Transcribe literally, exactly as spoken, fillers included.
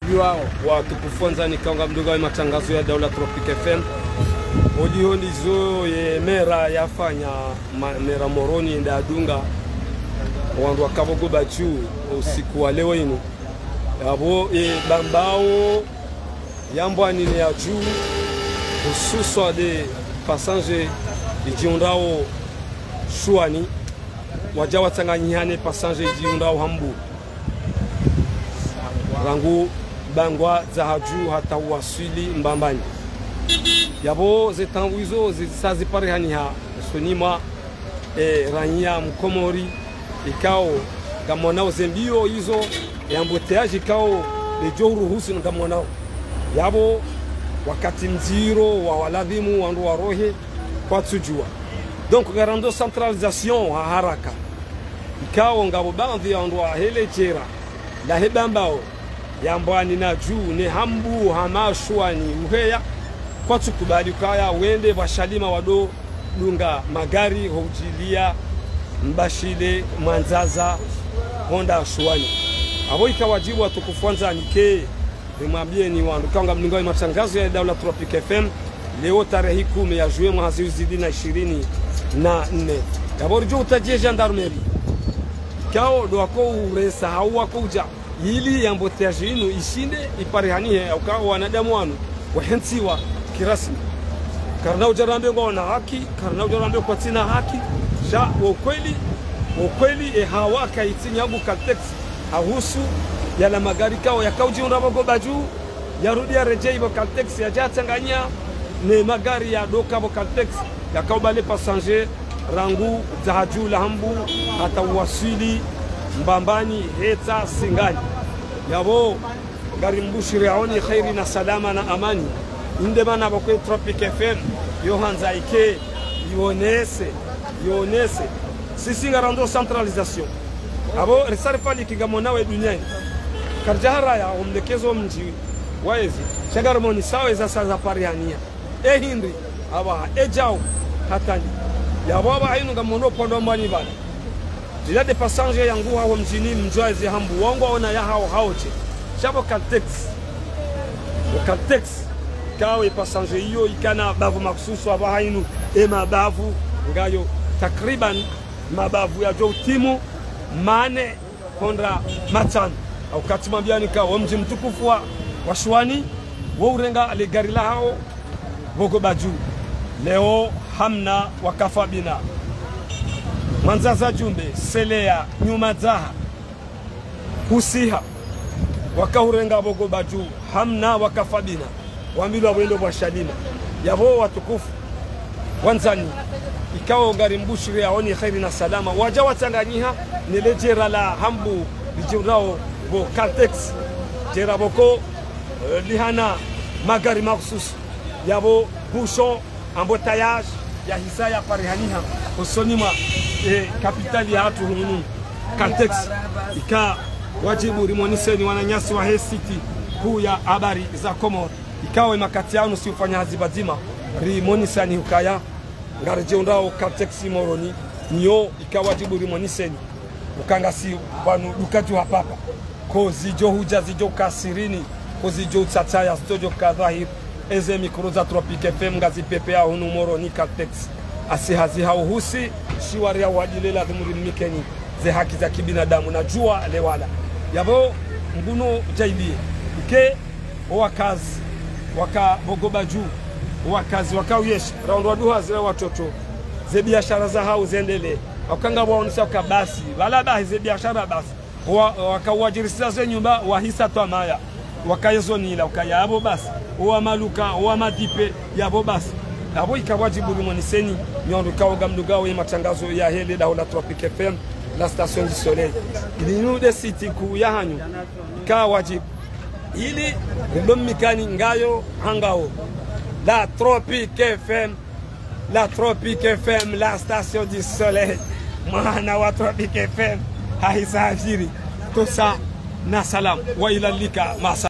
Wao watukufunza ni kaunga mdogo wa matangazo ya Daula Tropic F M. Audio ndizo ye mera yafanya ma, mera moroni nda dunga wandu wakabogo bachu usiku wa leo ino. Yabo e bambao yambwani ne ya juu hususa de passage ijiundao shuani wajawa tanganyihane passage ijiundao hambu rangu bangwa zahaju hata wasili mbambani yabo zetanguizo zisazipare haniha sonima e rania mkomori ikao gamonao zembio hizo yamboteaji ikao lejo ruhusu ngamonao yabo wakati mziro wa waladhimu wandu warohe kwa tujua donc garando centralisation ha haraka ikao ngabo bandhi wandu wa hele chera la hebambao yambwani na juu ne hambu hamashwani uheya kwa tukubali kaya wende bashalima wado dunga magari hojilia mbashile manzaza honda shwani abo ikawajibu watukufunza nike nimwambie ni wandu kanga mlingo wa matangazo ya Daula Tropic F M leo tarehe kumi ya juin mwezi zidi na ishirini na nne kaborjo utajie gendarmerie kao do wako uresa hawa kuja ili yamboteaje ino ishinde iparehanie au kwa wanadamu wanu wahensiwa kirasmi karna ujarambe ngona haki karna ujarambe kwa tina haki sha ukweli ukweli e hawaka itinyabu kaltex ahusu yala magari kao yakauji undabogo baju yarudi ya rejei bo kaltex ya jatanganya ne magari ya doka bo kaltex yakaubale passager rangu zahaju lahambu hata wasili mbambani heta singani yabo gari mbushiri aoni khairi na salama na amani inde bana bakwe Tropic F M yohanza ike yonese yonese sisi garando centralisation abo risarifali kigamonawe duniani karjahara ya umlekezo mji waezi shagarmoni sawa za za pariania e hindi aba ejao hatani yabo aba hainu gamono pondo mbani bana Dila de passagers yangu hawo mjini mjwazi hambu wangu ona ya hao haoche shabo kaltex o kaltex kawe passager hiyo ikana bavu maksusu aba hainu e mabavu ngayo takriban mabavu ya jo timu mane kontra matan au katima biani ka wa mji mtukufu wa washwani wo urenga ale gari la hao bogo baju leo hamna wakafabina Manzaza jumbe, selea, nyuma zaha, husiha, wakahurenga bogo baju, hamna wakafabina, wamilu wa wendo wa shalima. Yabo watukufu, wanzani, ikao ngarimbushiri ya oni khairi na salama, waja watanganyiha, nile jera la hambu, lijurao bo kaltex, jera boko, uh, lihana, magari maksus, yabo bouchon, embouteillage, ya hisa ya parihaniha, usonima, e kapitali ya hatu hunu kaltex ika wajibu rimoniseni wananyasi wa he city kuu ya habari za Komoro ikawe makati yao si ufanya hazibadima rimoniseni hukaya ngarje undao kaltex moroni nyo ikawajibu rimoniseni ukangasi banu dukaju hapapa ko zijo huja zijo kasirini ko zijo tsataya studio kadhahir eze mikroza Tropic F M ngazi pepe ya hunu moroni kaltex asihazi hauhusi shiwari ya wadilela dhumuri mikeni ze haki za kibinadamu na jua lewala yabo mbuno jaibie ike wakazi waka bogoba juu wakazi wakawiyesh raundu waduha zile watoto ze biashara za hau zendele wakanga waonisa kabasi wala bahi ze biashara basi wakawajirisa ze nyumba wahisa twamaya wakayezonila wakayabo basi wa maluka wa madipe yabo basi abo ikawajibu rimoniseni nyondo kaoga mdugawo ya matangazo ya hele Daula Tropic F M la station du soleil ili nude city ku ya hanyu kawajibu ili ndomikani ngayo hangao la Tropic F M la Tropic F M la station du soleil mwana wa Tropic F M haisafiri tosa na salam wa ila lika masa